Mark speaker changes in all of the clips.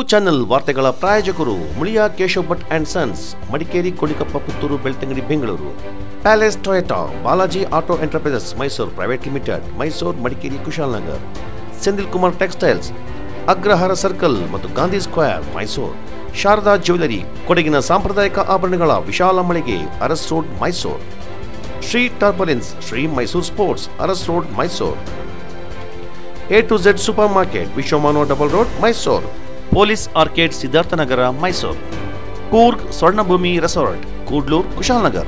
Speaker 1: Channel ವಾರ್ತೆಗಳ ಪ್ರಾಯೋಜಕರು Muliya Keshav Bhat and sons, Madikeri, Kolikappa, Puttur, Belthangady, Bengaluru. Palace Toyota, Balaji auto enterprises Mysuru private limited, Mysuru, Madikeri, Kushalnagar. Senthil Kumar textiles, Agrahara circle ಮತ್ತು Gandhi square, Mysuru. Sharada jewellery, ಕೊಡಗಿನ ಸಾಂಪ್ರದಾಯಿಕ ಆಭರಣಗಳ ವಿಶಾಲ ಮಳಿಗೆ, Aras road, Mysuru. Shri turbulence, Shri Mysuru sports, Aras road, Mysuru. A to Z super market, Vishwamanava double road, Mysuru. Police arcade, Siddharthanagar, Mysuru. Coorg Swarnabhoomi resort, Kudlur, Kushalnagar.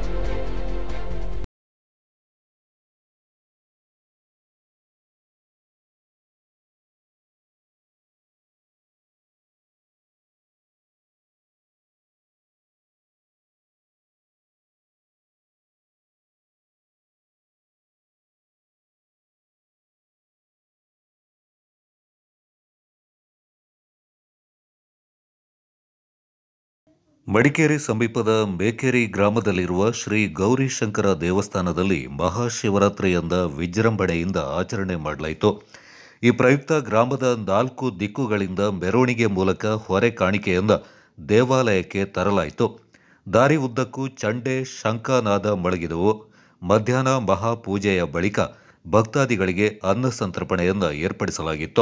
Speaker 2: Madikeri ಸಮೀಪದ ಮೇಕೇರಿ ಗ್ರಾಮದಲ್ಲಿರುವ ಶ್ರೀ ಗೌರಿಶಂಕರ ದೇವಸ್ಥಾನದಲ್ಲಿ ಮಹಾಶಿವರಾತ್ರಿಯಿಂದ ವಿಜೃಂಭಣೆಯಿಂದ ಆಚರಣೆ ಮಾಡಲಾಯಿತು. ಈ ಪ್ರಯುಕ್ತ ಗ್ರಾಮದ 4 ದಿಕ್ಕುಗಳಿಂದ ಮೆರವಣಿಗೆ ಮೂಲಕ ಹೊರೆ ಕಾಣಿಕೆಯಿಂದ ದೇವಾಲಯಕ್ಕೆ ತರಲಾಯಿತು. ದಾರಿ ಉದ್ದಕ್ಕೂ ಚಂಡೆ, ಶಂಖನಾದ ಮೊಳಗಿದವು. ಮಧ್ಯಾಹ್ನ ಮಹಾಪೂಜೆಯ ಬಳಿಕ ಭಕ್ತಾದಿಗಳಿಗೆ ಅನ್ನ ಸಂತರ್ಪಣೆಯನ್ನು ಏರ್ಪಡಿಸಲಾಗಿತ್ತು.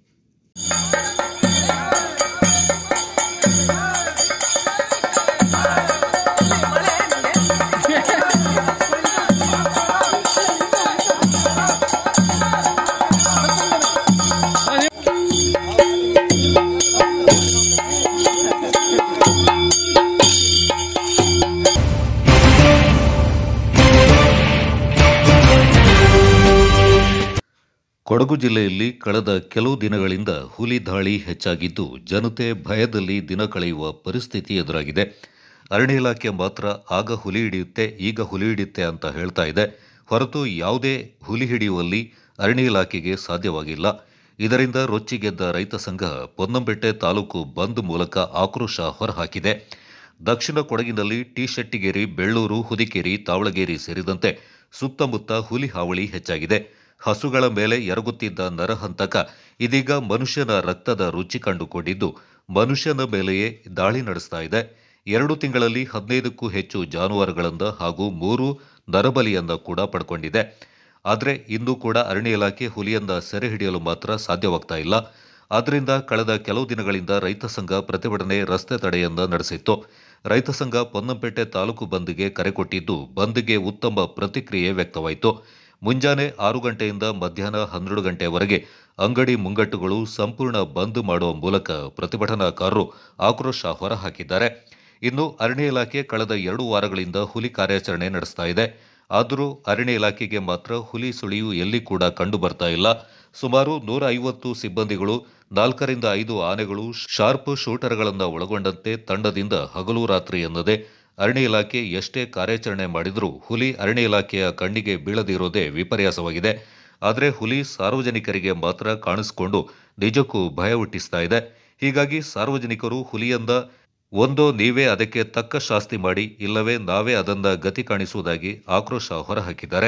Speaker 2: ಕೊಡಗು ಜಿಲ್ಲೆಯಲ್ಲಿ ಕಳೆದ ಕೆಲವು ದಿನಗಳಿಂದ ಹುಲಿ ದಾಳಿ ಹೆಚ್ಚಾಗಿದ್ದು, ಜನತೆ ಭಯದಲ್ಲಿ ದಿನ ಕಳೆಯುವ ಪರಿಸ್ಥಿತಿ ಎದುರಾಗಿದೆ. ಅರಣ್ಯ ಇಲಾಖೆ ಮಾತ್ರ ಆಗ ಹುಲಿ ಹಿಡಿಯುತ್ತೆ, ಈಗ ಹುಲಿ ಹಿಡಿಯುತ್ತೆ ಅಂತ ಹೇಳ್ತಾ ಇದೆ. ಹೊರತು ಯಾವುದೇ ಹುಲಿ ಹಿಡಿಯುವಲ್ಲಿ ಅರಣ್ಯ ಇಲಾಖೆಗೆ ಸಾಧ್ಯವಾಗಿಲ್ಲ. ಇದರಿಂದ ರೊಚ್ಚಿಗೆದ್ದ ರೈತ ಸಂಘ ಪೊನ್ನಂಪೇಟೆ ತಾಲೂಕು ಬಂದ್ ಮೂಲಕ ಆಕ್ರೋಶ ಹೊರಹಾಕಿದೆ. ದಕ್ಷಿಣ ಕೊಡಗಿನಲ್ಲಿ ಟಿ ಶೆಟ್ಟಿಗೇರಿ, ಬೆಳ್ಳೂರು, ಹುದಿಕೇರಿ, ತಾವಳಗೇರಿ ಸೇರಿದಂತೆ ಸುತ್ತಮುತ್ತ ಹುಲಿ ಹಾವಳಿ ಹೆಚ್ಚಾಗಿದೆ. ಹಸುಗಳ ಮೇಲೆ ಎರಗುತ್ತಿದ್ದ ನರಹಂತಕ ಇದೀಗ ಮನುಷ್ಯನ ರಕ್ತದ ರುಚಿ ಕಂಡುಕೊಂಡಿದ್ದು ಮನುಷ್ಯನ ಮೇಲೆಯೇ ದಾಳಿ ನಡೆಸ್ತಾ ಇದೆ. 2 ತಿಂಗಳಲ್ಲಿ 15ಕ್ಕೂ ಹೆಚ್ಚು ಜಾನುವಾರುಗಳಿಂದ ಹಾಗೂ 3 ನರಬಲಿಯನ್ನ ಕೂಡ ಪಡ್ಕೊಂಡಿದೆ. ಆದರೆ ಇನ್ನೂ ಕೂಡ ಅರಣ್ಯ ಇಲಾಖೆ ಹುಲಿಯನ್ನ ಸೆರೆ ಹಿಡಿಯಲು ಮಾತ್ರ ಸಾಧ್ಯವಾಗ್ತಾ ಇಲ್ಲ. ಆದ್ದರಿಂದ ಕಳೆದ ಕೆಲವು ದಿನಗಳಿಂದ ರೈತ ಸಂಘ ಪ್ರತಿಭಟನೆ, ರಸ್ತೆ ತಡೆಯನ್ನ ನಡೆಸಿತ್ತು. ರೈತ ಸಂಘ ಪೊನ್ನಂಪೇಟೆ ತಾಲೂಕು ಬಂದ್ಗೆ ಕರೆ ಕೊಟ್ಟಿದ್ದು, ಬಂದ್ಗೆ ಉತ್ತಮ ಪ್ರತಿಕ್ರಿಯೆ ವ್ಯಕ್ತವಾಯಿತು. ಮುಂಜಾನೆ 6 ಗಂಟೆಯಿಂದ ಮಧ್ಯಾಹ್ನ 12 ಗಂಟೆಯವರೆಗೆ ಅಂಗಡಿ ಮುಂಗಟ್ಟುಗಳು ಸಂಪೂರ್ಣ ಬಂದ್ ಮಾಡುವ ಮೂಲಕ ಪ್ರತಿಭಟನಾಕಾರರು ಆಕ್ರೋಶ ಹೊರಹಾಕಿದ್ದಾರೆ. ಇನ್ನು ಅರಣ್ಯ ಇಲಾಖೆ ಕಳೆದ 2 ವಾರಗಳಿಂದ ಹುಲಿ ಕಾರ್ಯಾಚರಣೆ ನಡೆಸ್ತಾ ಇದೆ. ಆದರೂ ಅರಣ್ಯ ಇಲಾಖೆಗೆ ಮಾತ್ರ ಹುಲಿ ಸುಳಿಯು ಎಲ್ಲಿ ಕೂಡ ಕಂಡು ಬರ್ತಾ ಇಲ್ಲ. ಸುಮಾರು 150 ಸಿಬ್ಬಂದಿಗಳು, 4 ರಿಂದ 5 ಆನೆಗಳು, ಶಾರ್ಪ್ ಶೂಟರ್ಗಳನ್ನು ಒಳಗೊಂಡಂತೆ ತಂಡದಿಂದ ಹಗಲು ರಾತ್ರಿ ಎನ್ನದೆ ಅರಣ್ಯ ಇಲಾಖೆ ಎಷ್ಟೇ ಕಾರ್ಯಾಚರಣೆ ಮಾಡಿದರೂ ಹುಲಿ ಅರಣ್ಯ ಇಲಾಖೆಯ ಕಣ್ಣಿಗೆ ಬೀಳದಿರೋದೇ ವಿಪರ್ಯಾಸವಾಗಿದೆ. ಆದರೆ ಹುಲಿ ಸಾರ್ವಜನಿಕರಿಗೆ ಮಾತ್ರ ಕಾಣಿಸಿಕೊಂಡು ನಿಜಕ್ಕೂ ಭಯ ಹುಟ್ಟಿಸ್ತಾ ಇದೆ. ಹೀಗಾಗಿ ಸಾರ್ವಜನಿಕರು ಹುಲಿಯಿಂದ ಒಂದೋ ನೀವೇ ಅದಕ್ಕೆ ತಕ್ಕ ಶಾಸ್ತಿ ಮಾಡಿ, ಇಲ್ಲವೇ ನಾವೇ ಅದನ್ನ ಗತಿ ಕಾಣಿಸುವುದಾಗಿ ಆಕ್ರೋಶ ಹೊರಹಾಕಿದ್ದಾರೆ.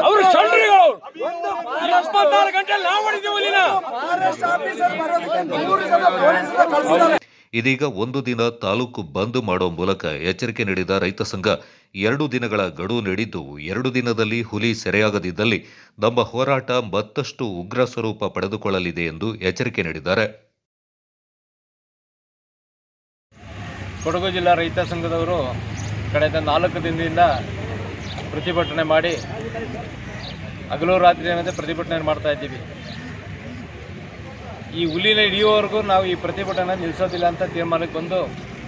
Speaker 2: ಇದೀಗ 1 ದಿನ ತಾಲೂಕು ಬಂದ್ ಮಾಡುವ ಮೂಲಕ ಎಚ್ಚರಿಕೆ ನೀಡಿದ ರೈತ ಸಂಘ 2 ದಿನಗಳ ಗಡುವು ನೀಡಿದ್ದು, 2 ದಿನದಲ್ಲಿ ಹುಲಿ ಸೆರೆಯಾಗದಿದ್ದಲ್ಲಿ ನಮ್ಮ ಹೋರಾಟ ಮತ್ತಷ್ಟು ಉಗ್ರ ಸ್ವರೂಪ ಪಡೆದುಕೊಳ್ಳಲಿದೆ ಎಂದು ಎಚ್ಚರಿಕೆ ನೀಡಿದ್ದಾರೆ.
Speaker 3: ಕೊಡಗು ಜಿಲ್ಲಾ ರೈತ ಸಂಘದವರು ಕಳೆದ 4 ದಿನದಿಂದ ಪ್ರತಿಭಟನೆ ಮಾಡಿ ಹಗಲು ರಾತ್ರಿ ಅನ್ನೋದೇ ಪ್ರತಿಭಟನೆ ಮಾಡ್ತಾ ಇದ್ದೀವಿ. ಈ ಹುಲಿನ ಹಿಡಿಯುವವರೆಗೂ ನಾವು ಈ ಪ್ರತಿಭಟನೆ ನಿಲ್ಲಿಸೋದಿಲ್ಲ ಅಂತ ತೀರ್ಮಾನಕ್ಕೆ ಬಂದು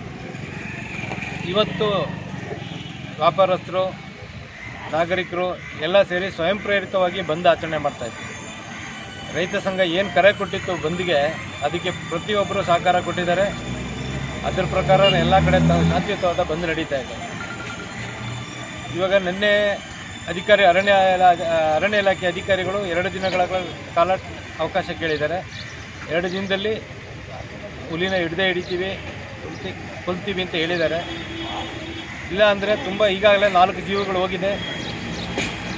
Speaker 3: ಇವತ್ತು ವ್ಯಾಪಾರಸ್ಥರು, ನಾಗರಿಕರು ಎಲ್ಲ ಸೇರಿ ಸ್ವಯಂ ಪ್ರೇರಿತವಾಗಿ ಬಂದ್ ಆಚರಣೆ ಮಾಡ್ತಾಯಿದ್ವಿ. ರೈತ ಸಂಘ ಏನು ಕರೆ ಕೊಟ್ಟಿತ್ತು ಬಂದ್ಗೆ, ಅದಕ್ಕೆ ಪ್ರತಿಯೊಬ್ಬರು ಸಹಕಾರ ಕೊಟ್ಟಿದ್ದಾರೆ. ಅದರ ಪ್ರಕಾರ ಎಲ್ಲ ಕಡೆ ಶಾಂತಿಯುತವಾದ ಬಂದ್ ನಡೀತಾ ಇದೆ. ಇವಾಗ ನಿನ್ನೆ ಅರಣ್ಯ ಇಲಾಖೆ ಅಧಿಕಾರಿಗಳು 2 ದಿನಗಳ ಕಾಲ ಅವಕಾಶ ಕೇಳಿದ್ದಾರೆ. 2 ದಿನದಲ್ಲಿ ಹುಲಿನ ಹಿಡಿತೀವಿ, ಕೊಲ್ತೀವಿ ಅಂತ ಹೇಳಿದ್ದಾರೆ. ಇಲ್ಲ ಅಂದರೆ ತುಂಬ ಈಗಾಗಲೇ 4 ಜೀವಗಳು ಹೋಗಿದೆ,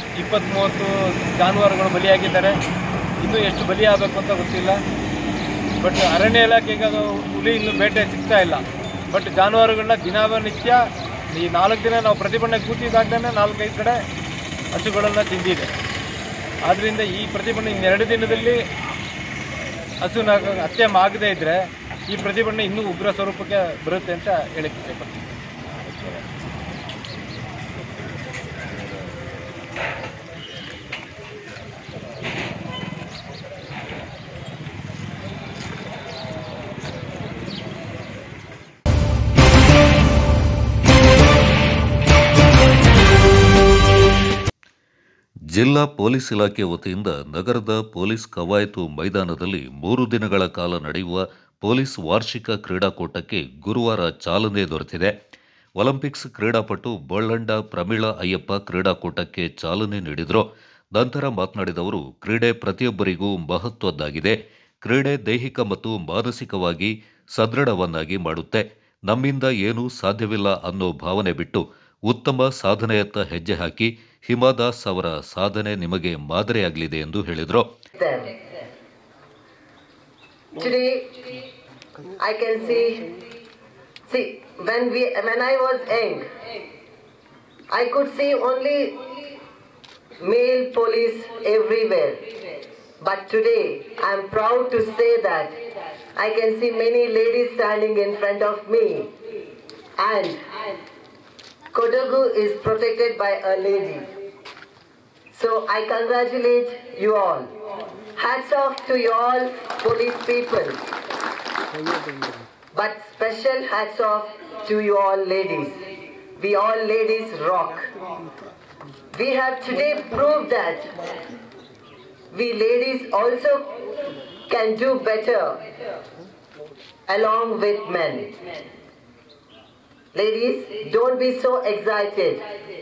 Speaker 3: 20-30 ಜಾನುವಾರುಗಳು ಬಲಿಯಾಗಿದ್ದಾರೆ. ಇನ್ನೂ ಎಷ್ಟು ಬಲಿಯಾಗಬೇಕು ಅಂತ ಗೊತ್ತಿಲ್ಲ. ಬಟ್ ಅರಣ್ಯ ಇಲಾಖೆಗೆ ಅದು ಹುಲಿ ಇನ್ನೂ ಬೇಟೆ ಸಿಗ್ತಾ ಇಲ್ಲ. ಬಟ್ ಜಾನುವಾರುಗಳನ್ನ ದಿನನಿತ್ಯ ಈ 4 ದಿನ ನಾವು ಪ್ರತಿಭಟನೆ ಕೂತಿದ್ದಾಗಲೇ 4-5 ಕಡೆ ಹಸುಗಳನ್ನು ತಿಂದಿದೆ. ಆದ್ದರಿಂದ ಈ ಪ್ರತಿಭಟನೆ 2 ದಿನದಲ್ಲಿ ಹಸುನ ಹತ್ಯೆ ಆಗದೇ ಇದ್ದರೆ ಈ ಪ್ರತಿಭಟನೆ ಇನ್ನೂ ಉಗ್ರ ಸ್ವರೂಪಕ್ಕೆ ಬರುತ್ತೆ ಅಂತ ಹೇಳಕ್ಕೆ ಇಷ್ಟಪಡ್ತೀನಿ.
Speaker 2: ಜಿಲ್ಲಾ ಪೊಲೀಸ್ ಇಲಾಖೆ ವತಿಯಿಂದ ನಗರದ ಪೊಲೀಸ್ ಕವಾಯತು ಮೈದಾನದಲ್ಲಿ 3 ದಿನಗಳ ಕಾಲ ನಡೆಯುವ ಪೊಲೀಸ್ ವಾರ್ಷಿಕ ಕ್ರೀಡಾಕೂಟಕ್ಕೆ ಗುರುವಾರ ಚಾಲನೆ ದೊರೆತಿದೆ. ಒಲಿಂಪಿಕ್ಸ್ ಕ್ರೀಡಾಪಟು ಬೋಳಂಡ ಪ್ರಮೀಳಾ ಅಯ್ಯಪ್ಪ ಕ್ರೀಡಾಕೂಟಕ್ಕೆ ಚಾಲನೆ ನೀಡಿದರು. ನಂತರ ಮಾತನಾಡಿದ ಅವರು, ಕ್ರೀಡೆ ಪ್ರತಿಯೊಬ್ಬರಿಗೂ ಮಹತ್ವದ್ದಾಗಿದೆ. ಕ್ರೀಡೆ ದೈಹಿಕ ಮತ್ತು ಮಾನಸಿಕವಾಗಿ ಸದೃಢವನ್ನಾಗಿ ಮಾಡುತ್ತೆ. ನಮ್ಮಿಂದ ಏನೂ ಸಾಧ್ಯವಿಲ್ಲ ಅನ್ನೋ ಭಾವನೆ ಬಿಟ್ಟು ಉತ್ತಮ ಸಾಧನೆಯತ್ತ ಹೆಜ್ಜೆ ಹಾಕಿ. ಹಿಮಾದಾಸ್ ಅವರ ಸಾಧನೆ ನಿಮಗೆ ಮಾದರಿಯಾಗಲಿದೆ ಎಂದು ಹೇಳಿದರು.
Speaker 4: Today, I can see when I was young, I could see only male police everywhere. But today, I am proud to say that I can see many ladies standing in front of me, and Kodagu is protected by a lady. So I congratulate you all. Hats off to you all police people. But special hats off to you all ladies. We all ladies rock. We have today proved that we ladies also can do better along with men. Ladies, don't be so excited.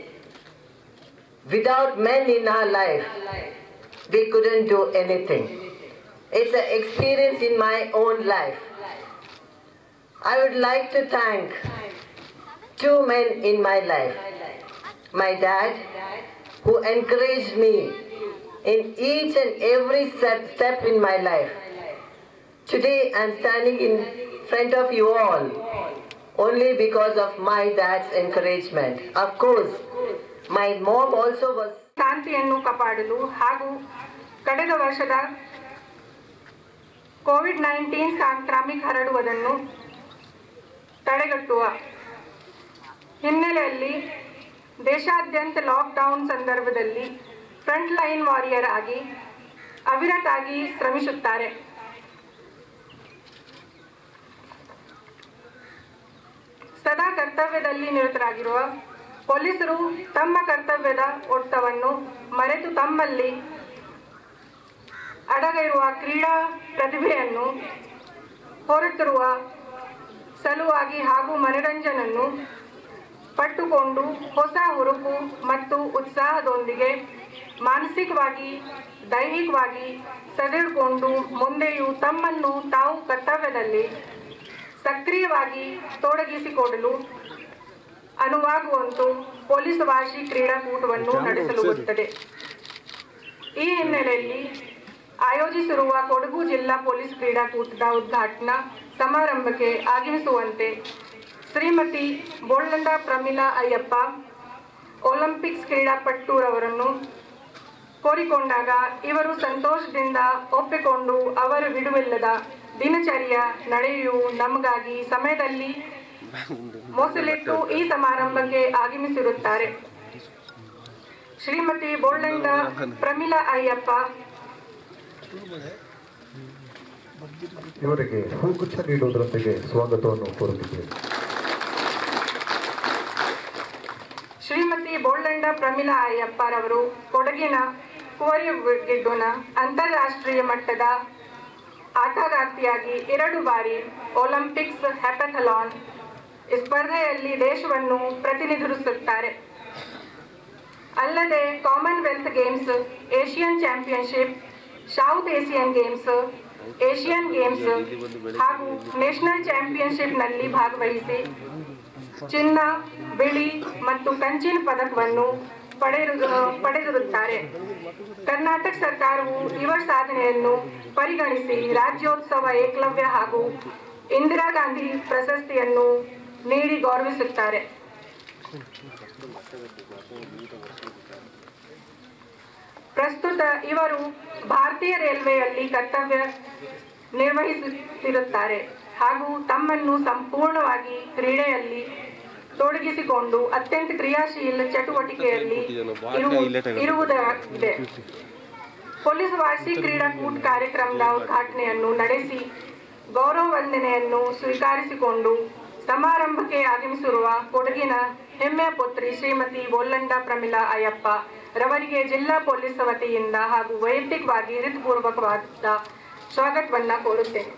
Speaker 4: Without men in our life, we couldn't do anything. It's an experience in my own life. I would like to thank 2 men in my life. My dad, who encouraged me in each and every step in my life. Today I'm standing in front of you all only because of my dad's encouragement. Of course, my mom also was.
Speaker 5: ಶಾಂತಿಯನ್ನು ಕಾಪಾಡಲು ಹಾಗೂ ಕಳೆದ ವರ್ಷದ COVID-19 ಸಾಂಕ್ರಾಮಿಕ ಹರಡುವುದನ್ನು ತಡೆಗಟ್ಟುವ ಹಿನ್ನೆಲೆಯಲ್ಲಿ ದೇಶಾದ್ಯಂತ ಲಾಕ್ಡೌನ್ ಸಂದರ್ಭದಲ್ಲಿ ಫ್ರಂಟ್ ಲೈನ್ ವಾರಿಯರ್ ಆಗಿ ಅವಿರತಾಗಿ ಶ್ರಮಿಸುತ್ತಾರೆ. ಸದಾ ಕರ್ತವ್ಯದಲ್ಲಿ ನಿರತರಾಗಿರುವ ಪೊಲೀಸರು ತಮ್ಮ ಕರ್ತವ್ಯದ ಒತ್ತಡವನ್ನು ಮರೆತು ತಮ್ಮಲ್ಲಿ ಅಡಗಿರುವ ಕ್ರೀಡಾ ಪ್ರತಿಭೆಯನ್ನು ಹೊರತರುವ ಸಲುವಾಗಿ ಹಾಗೂ ಮನರಂಜನೆಯನ್ನು ಪಟ್ಟುಕೊಂಡು ಹೊಸ ಹುರುಪು ಮತ್ತು ಉತ್ಸಾಹದೊಂದಿಗೆ ಮಾನಸಿಕವಾಗಿ ದೈಹಿಕವಾಗಿ ಸದೃಢಗೊಂಡು ಮುಂದೆಯೂ ತಮ್ಮನ್ನು ತಾವು ಕರ್ತವ್ಯದಲ್ಲಿ ಸಕ್ರಿಯವಾಗಿ ತೊಡಗಿಸಿಕೊಳ್ಳಲು ಅನುವಾಗುವಂತೆ ಪೊಲೀಸ್ ವಾರ್ಷಿಕ ಕ್ರೀಡಾಕೂಟವನ್ನು ನಡೆಸಲಾಗುತ್ತದೆ. ಈ ಹಿನ್ನೆಲೆಯಲ್ಲಿ ಆಯೋಜಿಸಿರುವ ಕೊಡಗು ಜಿಲ್ಲಾ ಪೊಲೀಸ್ ಕ್ರೀಡಾಕೂಟದ ಉದ್ಘಾಟನಾ ಸಮಾರಂಭಕ್ಕೆ ಆಗಮಿಸುವಂತೆ ಶ್ರೀಮತಿ ಬೋಳಂಡ ಪ್ರಮೀಳಾ ಅಯ್ಯಪ್ಪ ಒಲಿಂಪಿಕ್ಸ್ ಕ್ರೀಡಾಪಟುರವರನ್ನು ಕೋರಿಕೊಂಡಾಗ ಇವರು ಸಂತೋಷದಿಂದ ಒಪ್ಪಿಕೊಂಡು ಅವರ ಬಿಡುವಿಲ್ಲದ ದಿನಚರ್ಯ ನಡೆಯು ನಮಗಾಗಿ ಸಮಯದಲ್ಲಿ ಮೋಸಲಿಟ್ಟು ಈ ಸಮಾರಂಭಕ್ಕೆ ಆಗಮಿಸಿರುತ್ತಾರೆ. ಶ್ರೀಮತಿ ಬೋಳಂಡ ಪ್ರಮೀಳಾ ಅಯ್ಯಪ್ಪ
Speaker 6: ಇವರಿಗೆ ಹೂಗುಚ್ಛ ನೀಡುವುದರೊಂದಿಗೆ ಸ್ವಾಗತವನ್ನು ಕೋರುತ್ತಿದ್ದೇವೆ.
Speaker 5: ಶ್ರೀಮತಿ ಬೋಳಂಡ ಪ್ರಮೀಳಾ ಅಯ್ಯಪ್ಪರವರು ಕೊಡಗಿನ ಕುವರಿಗೆಡ್ಡುನ ಅಂತಾರಾಷ್ಟ್ರೀಯ ಮಟ್ಟದ ಆಟಗಾರ್ತಿಯಾಗಿ 2 ಬಾರಿ ಒಲಿಂಪಿಕ್ಸ್ ಹ್ಯಾಪಥಲಾನ್ ಸ್ಪರ್ಧೆಯಲ್ಲಿ ದೇಶವನ್ನು ಪ್ರತಿನಿಧಿಸುತ್ತಾರೆ. ಅಲ್ಲದೆ Commonwealth Games, Asian Championship, South Asian Games, Asian Games ಹಾಗೂ ನ್ಯಾಷನಲ್ ಚಾಂಪಿಯನ್ಶಿಪ್ನಲ್ಲಿ ಭಾಗವಹಿಸಿ ಚಿನ್ನ, ಬಿಳಿ ಮತ್ತು ಕಂಚಿನ ಪದಕವನ್ನು ಪಡೆದಿರುತ್ತಾರೆ. ಕರ್ನಾಟಕ ಸರ್ಕಾರವು ಇವರ ಸಾಧನೆಯನ್ನು ಪರಿಗಣಿಸಿ ರಾಜ್ಯೋತ್ಸವ ಏಕಲವ್ಯ ಹಾಗೂ ಇಂದಿರಾ ಗಾಂಧಿ ಪ್ರಶಸ್ತಿಯನ್ನು ನೀಡಿ ಗೌರವಿಸುತ್ತಾರೆ. ಪ್ರಸ್ತುತ ಇವರು ಭಾರತೀಯ ರೈಲ್ವೆಯಲ್ಲಿ ಕರ್ತವ್ಯ ನಿರ್ವಹಿಸುತ್ತಿರುತ್ತಾರೆ ಹಾಗೂ ತಮ್ಮನ್ನು ಸಂಪೂರ್ಣವಾಗಿ ಕ್ರೀಡೆಯಲ್ಲಿ ತೊಡಗಿಸಿಕೊಂಡು ಅತ್ಯಂತ ಕ್ರಿಯಾಶೀಲ ಚಟುವಟಿಕೆಯಲ್ಲಿ ಇರುವುದಾಗಿದೆ. ಪೊಲೀಸ್ ವಾರ್ಷಿಕ ಕ್ರೀಡಾಕೂಟ ಕಾರ್ಯಕ್ರಮದ ಉದ್ಘಾಟನೆಯನ್ನು ನಡೆಸಿ ಗೌರವ ವಂದನೆಯನ್ನು ಸ್ವೀಕರಿಸಿಕೊಂಡು ಸಮಾರಂಭಕ್ಕೆ ಆಗಮಿಸಿರುವ ಕೊಡಗಿನ ಹೆಮ್ಮೆಯ ಪುತ್ರಿ ಶ್ರೀಮತಿ ಬೋಲ್ಲಂಡ ಪ್ರಮಿಳಾ ಅಯ್ಯಪ್ಪ ರವರಿಗೆ ಜಿಲ್ಲಾ ಪೊಲೀಸ್ ವತಿಯಿಂದ ಹಾಗೂ ವೈಯಕ್ತಿಕವಾಗಿ ಹೃತ್ಪೂರ್ವಕವಾದ ಸ್ವಾಗತವನ್ನ ಕೋರುತ್ತೇನೆ.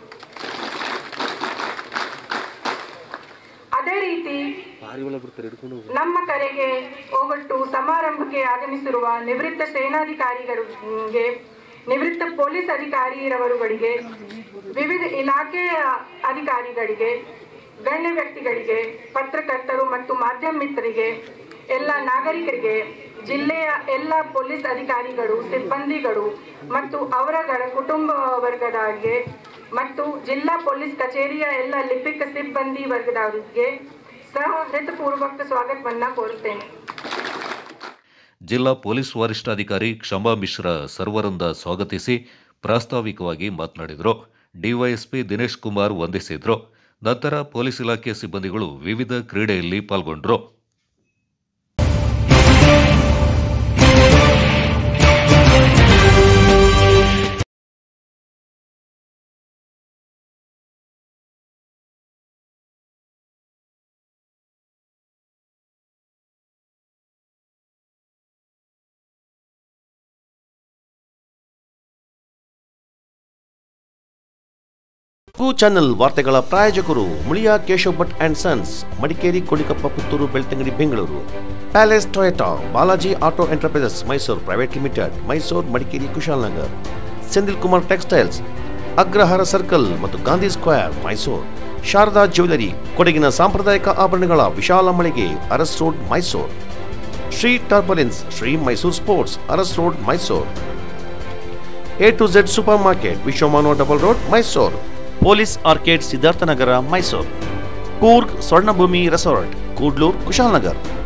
Speaker 5: ಅದೇ ರೀತಿ ನಮ್ಮ ಕರೆಗೆ ಒಗ್ಗಟ್ಟು ಸಮಾರಂಭಕ್ಕೆ ಆಗಮಿಸಿರುವ ನಿವೃತ್ತ ಸೇನಾಧಿಕಾರಿಗಳಿಗೆ, ನಿವೃತ್ತ ಪೊಲೀಸ್ ಅಧಿಕಾರಿರವರುಗಳಿಗೆ, ವಿವಿಧ ಇಲಾಖೆಯ ಅಧಿಕಾರಿಗಳಿಗೆ, ಗಣ್ಯ ವ್ಯಕ್ತಿಗಳಿಗೆ, ಪತ್ರಕರ್ತರು ಮತ್ತು ಮಾಧ್ಯಮ ಮಿತ್ರರಿಗೆ, ಎಲ್ಲ ನಾಗರಿಕರಿಗೆ, ಜಿಲ್ಲೆಯ ಎಲ್ಲ ಪೊಲೀಸ್ ಅಧಿಕಾರಿಗಳು, ಸಿಬ್ಬಂದಿಗಳು ಮತ್ತು ಅವರ ಕುಟುಂಬ ವರ್ಗದವರಿಗೆ ಮತ್ತು ಜಿಲ್ಲಾ ಪೊಲೀಸ್ ಕಚೇರಿಯ ಎಲ್ಲ ಲಿಪಿಕ ಸಿಬ್ಬಂದಿ ವರ್ಗದವರಿಗೆ ಸಹ ಹೃತ್ಪೂರ್ವಕ ಸ್ವಾಗತವನ್ನ ಕೋರುತ್ತೇನೆ.
Speaker 2: ಜಿಲ್ಲಾ ಪೊಲೀಸ್ ವರಿಷ್ಠಾಧಿಕಾರಿ ಕ್ಷಮಾ ಮಿಶ್ರಾ ಸರ್ವರಿಂದ ಸ್ವಾಗತಿಸಿ ಪ್ರಾಸ್ತಾವಿಕವಾಗಿ ಮಾತನಾಡಿದರು. ಡಿವೈಎಸ್ಪಿ ದಿನೇಶ್ ಕುಮಾರ್ ವಂದಿಸಿದರು. ನಂತರ ಪೊಲೀಸ್ ಇಲಾಖೆ ಸಿಬ್ಬಂದಿಗಳು ವಿವಿಧ ಕ್ರೀಡೆಯಲ್ಲಿ ಪಾಲ್ಗೊಂಡರು.
Speaker 1: ಚಾನೆಲ್ ವಾರ್ತೆಗಳ ಪ್ರಾಯೋಜಕರು Muliya Keshav Bhat and sons, Madikeri, Kodikappa, Puttur, Belthangady, Bengaluru. Palace Toyota, Balaji auto enterprises Mysuru private limited, Mysuru, Madikeri, Kushalnagar. Senthil Kumar textiles, Agrahara circle ಮತ್ತು ಗಾಂಧಿ ಸ್ಕ್ವೇರ್, ಮೈಸೂರು. ಶಾರದಾ ಜ್ಯುವೆಲರಿ, ಕೊಡಗಿನ ಸಾಂಪ್ರದಾಯಿಕ ಆಭರಣಗಳ ವಿಶಾಲ ಮಳಿಗೆ, Aras road, Mysuru. Shri turbulence, Shri Mysuru sports, Aras road, Mysuru. A to Z super market, Vishwamanava double road, Mysuru. Police arcade, Siddharthanagar, Mysuru. Coorg Swarnabhoomi resort, Kudlur, Kushalnagar.